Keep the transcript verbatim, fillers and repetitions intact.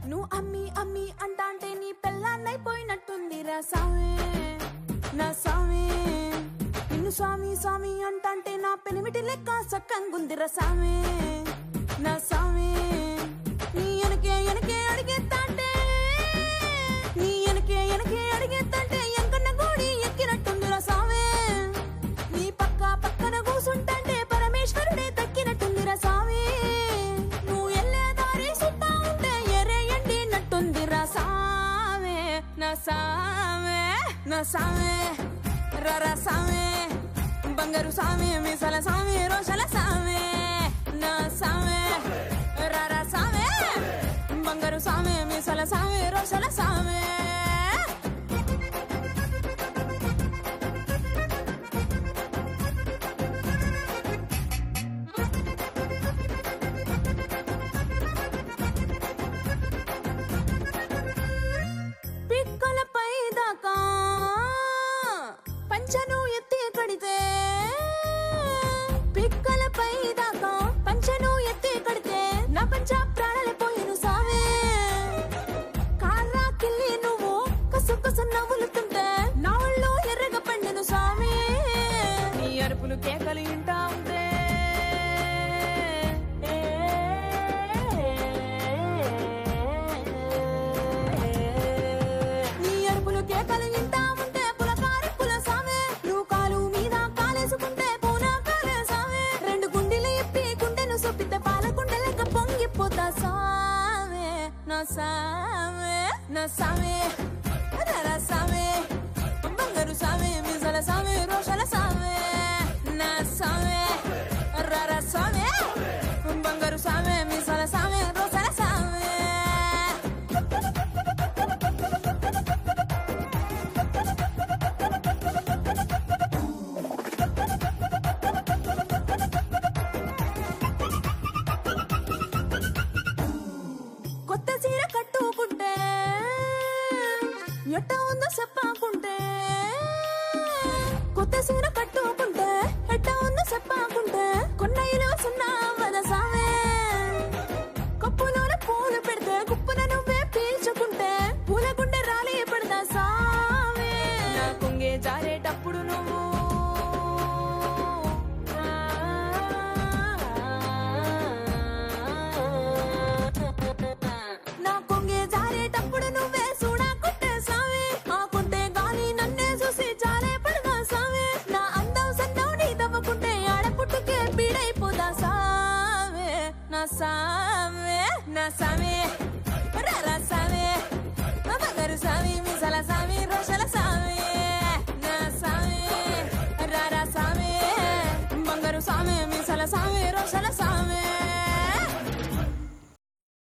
నువ్వు అమ్మి అమ్మి అంటాంటే నీ పెళ్ళాన్నైపోయినట్టుందిరా సామి నా సామి. నిన్ను స్వామి స్వామి అంటాంటే నా పెనిమిటి లెక్క సక్కంగుందిరా సామి నా సామి. నీ ఎనకే ఎనకే అడిగేత్తాంటే నీ ఎనకే ఎనకే అడిగేత్తాంటే ఎంకన్న గోడి ఎక్కినట్టుందిరా సామి. నీ పక్క పక్కన కూసుంటాంటే పరమేశ్వరుడే దక్కినట్టుందిరా సామి. నువ్వు ఎల్లే దారి సుట్టా ఉంటే ఎరే ఎండినట్టుందిరా సామి నా సామి నా సామి. రరా సామి బంగారు సామి మీసాల సామి రోషల సామి నా సామి. రరా సామి బంగారు సామి మీసాల సామి రోషల సామి. పిక్కలపై దాకా పంచను ఎత్తి కడితే పిక్కలపై దాకా పంచను ఎత్తి కడితే నా పంచ ప్రాణాలే పోయిను సామే. కారాకిల్లి నువ్వు కసు కసు నవ్వులుతుంటే నా ఒళ్ళు ఎర్రగా పండెను సామి. నీ అరుపులు కేకలు ఇంటా ఉంటే నీ అరుపులు కేకలు ఇంటా ఉంటే పులకారి పుల సామే. నువ్వు కాలు మీద కాలేసుకుంటే పూనా కాలే సామే. రెండు గుండెలు ఇప్పి గుండెను సొప్పితే పాల గుండె లెక్క పొంగిపోతా సామే నా సామే నా సామే. రరా సామే బంగారు సామే మీసాల సామే రోషల సామే నా సామే. రరా సామే బంగారు సామే మీసాల సామే రోషల సామే. కొత్త చీర కట్టుకుంటే ఎట్ట ఉందో చెప్పాకుంటే కొత్త చీర కట్టుకుంటే ఎట్ట ఉందో చెప్పాకుంటే కొన్నయ్యలో సున్నా వద సామే. కప్పులోన పూలు పెడితే కుప్పున నువ్వే పీల్చుకుంటే పూల గుండె రాలి పడదా సామే. నా కొంగే జారేటప్పుడు నువ్వు నా కొంగే జారేటప్పుడు నువ్వే చూడా కొట్టే సామి. ఆ కొంటే గాలి నన్నే చూసి జారే పడదా సామి. నా అందం సందం నీ దవ్వకుంటే ఆడపుట్టుకే పీడైపోదా సామి నా సామి నా సామి. రరా సామి బంగారు సామి మీసాల సామి రోషల సామి నా సామి. రరా సామి బంగారు సామి మీసాల సామి రోషల